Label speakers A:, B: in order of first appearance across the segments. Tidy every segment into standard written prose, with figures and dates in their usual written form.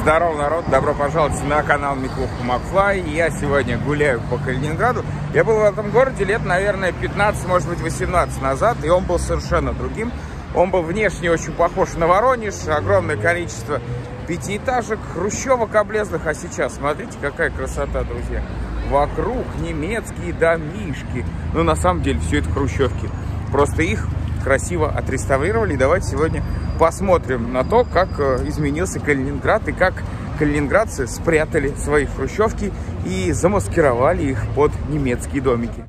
A: Здорово, народ! Добро пожаловать на канал Миклуха Макфлай. Я сегодня гуляю по Калининграду. Я был в этом городе лет, наверное, 15, может быть, 18 назад, и он был совершенно другим. Он был внешне очень похож на Воронеж, огромное количество пятиэтажек, хрущевок облезлых. А сейчас, смотрите, какая красота, друзья. Вокруг немецкие домишки. Ну, на самом деле, все это хрущевки. Просто их красиво отреставрировали. И давайте сегодня посмотрим на то, как изменился Калининград и как калининградцы спрятали свои хрущевки и замаскировали их под немецкие домики.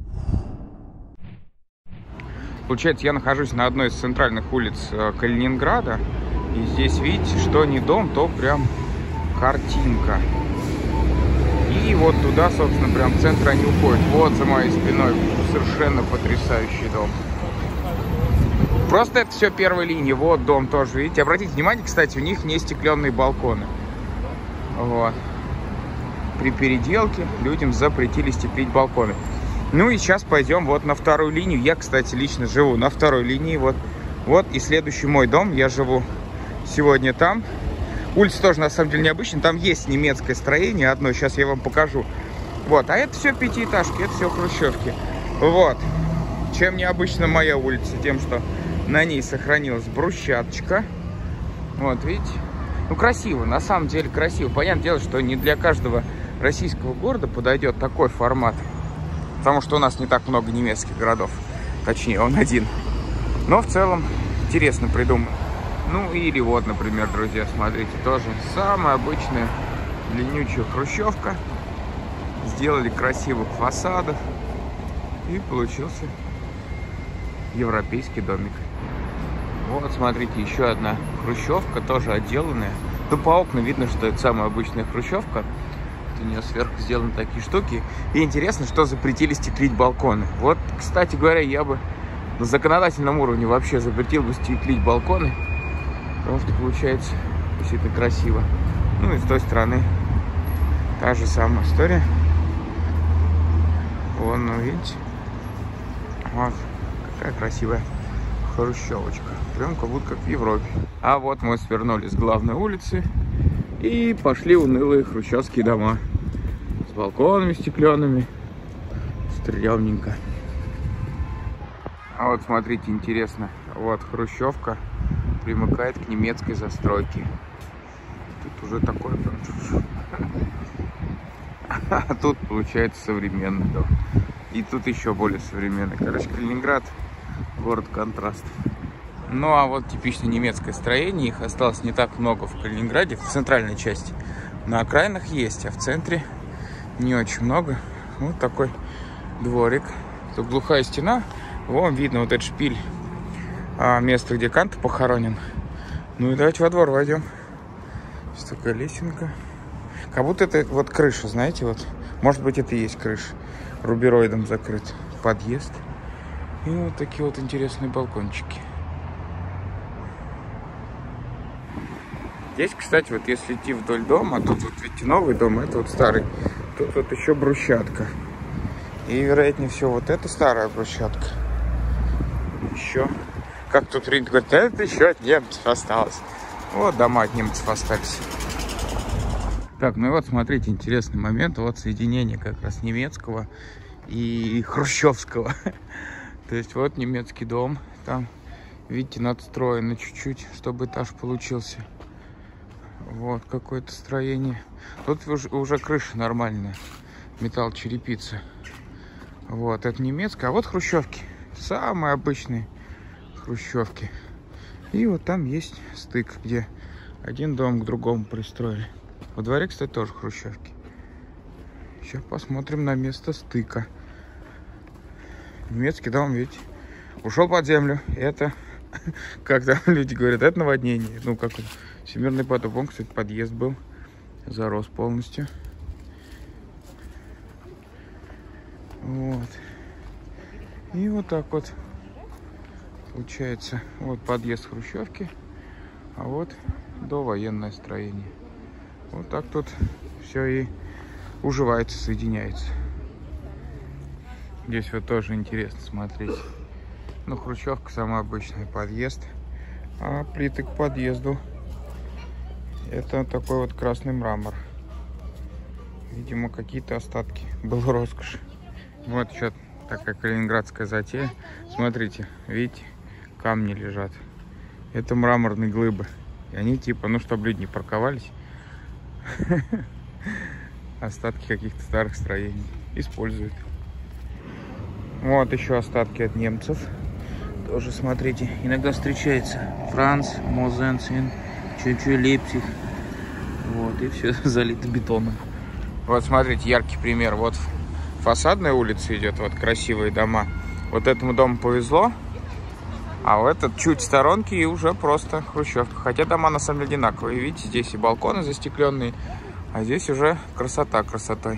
A: Получается, я нахожусь на одной из центральных улиц Калининграда. И здесь, видите, что не дом, то прям картинка. И вот туда, собственно, прям в центр они уходят. Вот за моей спиной совершенно потрясающий дом. Просто это все первой линии. Вот дом тоже, видите. Обратите внимание, кстати, у них не стеклянные балконы. Вот. При переделке людям запретили стеклить балконы. Ну и сейчас пойдем вот на вторую линию. Я, кстати, лично живу на второй линии. Вот и следующий мой дом. Я живу сегодня там. Улица тоже, на самом деле, необычная. Там есть немецкое строение одно. Сейчас я вам покажу. Вот. А это все пятиэтажки, это все хрущевки. Вот. Чем необычна моя улица? Тем, что на ней сохранилась брусчаточка. Вот, видите? Ну, красиво, на самом деле красиво. Понятное дело, что не для каждого российского города подойдет такой формат. Потому что у нас не так много немецких городов. Точнее, он один. Но в целом интересно придуман. Ну, или вот, например, друзья, смотрите, тоже самая обычная длиннючая хрущевка. Сделали красивых фасадов. И получился европейский домик. Вот, смотрите, еще одна хрущевка, тоже отделанная. Ну, по окнам видно, что это самая обычная хрущевка. У нее сверху сделаны такие штуки. И интересно, что запретили стеклить балконы. Вот, кстати говоря, я бы на законодательном уровне вообще запретил бы стеклить балконы. Потому что получается действительно красиво. Ну и с той стороны та же самая история. Вон, ну, видите? Вот. Какая красивая хрущевочка. Прям как будто как в Европе. А вот мы свернули с главной улицы и пошли унылые хрущевские дома. С балконами стеклянными. Стрёмненько. А вот смотрите, интересно. Вот хрущевка примыкает к немецкой застройке. Тут уже такой прям... А тут получается современный дом. И тут еще более современный. Короче, Калининград — город контрастов. Ну, а вот типично немецкое строение. Их осталось не так много в Калининграде, в центральной части. На окраинах есть, а в центре не очень много. Вот такой дворик. Тут глухая стена. Вон видно вот этот шпиль. Место, где Кант похоронен. Ну и давайте во двор войдем. Здесь такая лесенка. Как будто это вот крыша, знаете, вот. Может быть, это и есть крыша. Рубероидом закрыт подъезд. И вот такие вот интересные балкончики. Здесь, кстати, вот если идти вдоль дома, тут вот видите новый дом, это вот старый. Тут вот еще брусчатка. И, вероятнее всего, вот это старая брусчатка. Еще. Как тут Ринт говорит, это еще от немцев осталось. Вот дома от немцев остались. Так, ну и вот, смотрите, интересный момент. Вот соединение как раз немецкого и хрущевского. То есть вот немецкий дом. Там, видите, надстроено чуть-чуть, чтобы этаж получился. Вот какое-то строение. Тут уже крыша нормальная. Металл-черепица. Вот, это немецкая. А вот хрущевки. Самые обычные хрущевки. И вот там есть стык, где один дом к другому пристроили. Во дворе, кстати, тоже хрущевки. Сейчас посмотрим на место стыка. Немецкий дом, видите, ушел под землю. Это, когда люди говорят, это наводнение. Ну, как всемирный потоп. Он, кстати, подъезд был. Зарос полностью. Вот. И вот так вот получается. Вот подъезд хрущевки. А вот довоенное строение. Вот так тут все и уживается, соединяется. Здесь вот тоже интересно смотреть. Ну, хрущевка самый обычный подъезд. А плиты к подъезду Это такой вот красный мрамор. Видимо, какие-то остатки. Был роскошь. Вот еще такая калининградская затея. Смотрите, видите, камни лежат. Это мраморные глыбы. И они типа, ну, чтобы люди не парковались. Остатки каких-то старых строений используют. Вот еще остатки от немцев. Тоже, смотрите, иногда встречается. Франц, Мозенцин, чуть-чуть Лейпциг. Вот, и все залито бетоном. Вот, смотрите, яркий пример. Вот фасадная улица идет, вот красивые дома. Вот этому дому повезло. А в этот чуть в сторонке и уже просто хрущевка. Хотя дома на самом деле одинаковые. Видите, здесь и балконы застекленные. А здесь уже красота красотой.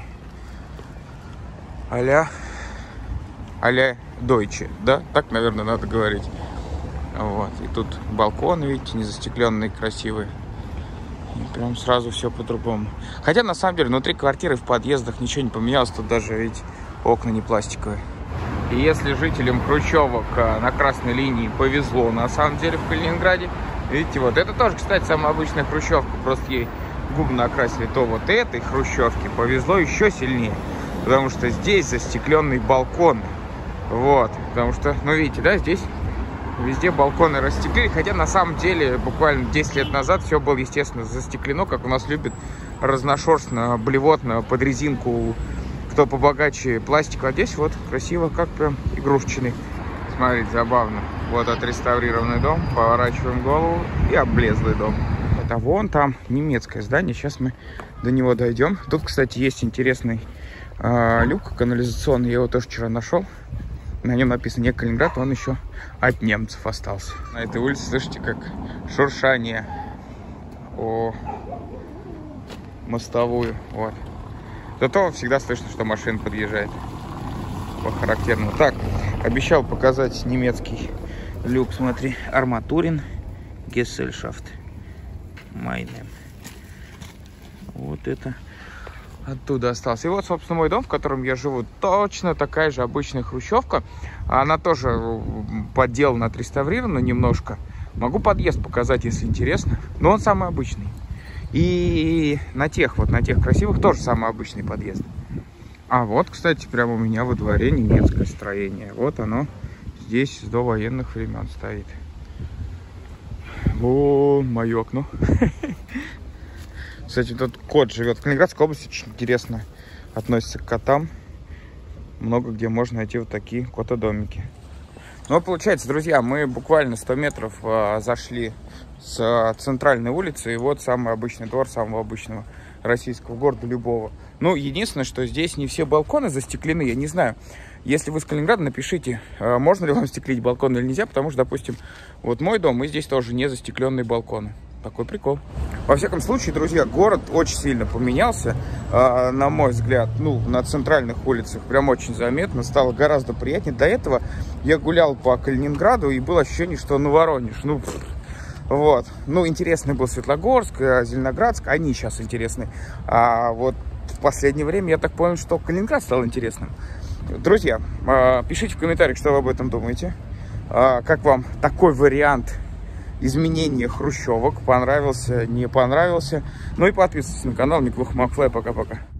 A: А-ля Deutsche, да? Так, наверное, надо говорить. Вот. И тут балконы, видите, не застекленные, красивые. И прям сразу все по-другому. Хотя, на самом деле, внутри квартиры, в подъездах ничего не поменялось. Тут даже, видите, окна не пластиковые. И если жителям хрущевок на красной линии повезло, на самом деле, в Калининграде, видите, вот это тоже, кстати, самая обычная хрущевка, просто ей губы накрасили, то вот этой хрущевке повезло еще сильнее, потому что здесь застекленный балкон. Вот, потому что, ну, видите, да, здесь везде балконы растеклили, хотя на самом деле буквально 10 лет назад все было, естественно, застеклено, как у нас любят, разношерстно, блевотно, под резинку, кто побогаче, пластик. А здесь вот красиво, как прям игрушечный. Смотрите, забавно. Вот отреставрированный дом, поворачиваем голову и облезлый дом. А вон там немецкое здание, сейчас мы до него дойдем. Тут, кстати, есть интересный люк канализационный, я его тоже вчера нашел. На нем написано не Калининград, он еще от немцев остался. На этой улице слышите, как шуршание о мостовую. Вот. Зато всегда слышно, что машина подъезжает. По характерному. Так, обещал показать немецкий люк. Смотри, Арматурин Gesellschaft. Майнем. Вот это оттуда остался. И вот, собственно, мой дом, в котором я живу, точно такая же обычная хрущевка. Она тоже подделана, отреставрирована немножко. Могу подъезд показать, если интересно. Но он самый обычный. И на тех красивых тоже самый обычный подъезд. А вот, кстати, прямо у меня во дворе немецкое строение. Вот оно здесь с довоенных времен стоит. Вон мое окно. Кстати, тут кот живет в Калининградской области, очень интересно относится к котам. Много где можно найти вот такие котодомики. Ну, получается, друзья, мы буквально 100 метров зашли с центральной улицы. И вот самый обычный двор самого обычного российского города, любого. Ну, единственное, что здесь не все балконы застеклены. Я не знаю, если вы с Калининграда, напишите, можно ли вам стеклить балкон или нельзя. Потому что, допустим, вот мой дом, и здесь тоже не застекленные балконы. Такой прикол. Во всяком случае, друзья, город очень сильно поменялся, на мой взгляд, ну, на центральных улицах прям очень заметно, стало гораздо приятнее. До этого я гулял по Калининграду, и было ощущение, что ну, Воронеж, ну, вот. Ну, интересный был Светлогорск, Зеленоградск, они сейчас интересны. А вот в последнее время я так понял, что Калининград стал интересным. Друзья, пишите в комментариях, что вы об этом думаете. Как вам такой вариант изменения хрущевок? Понравился, не понравился? Ну и подписывайтесь на канал Николай Макфлай. Пока-пока.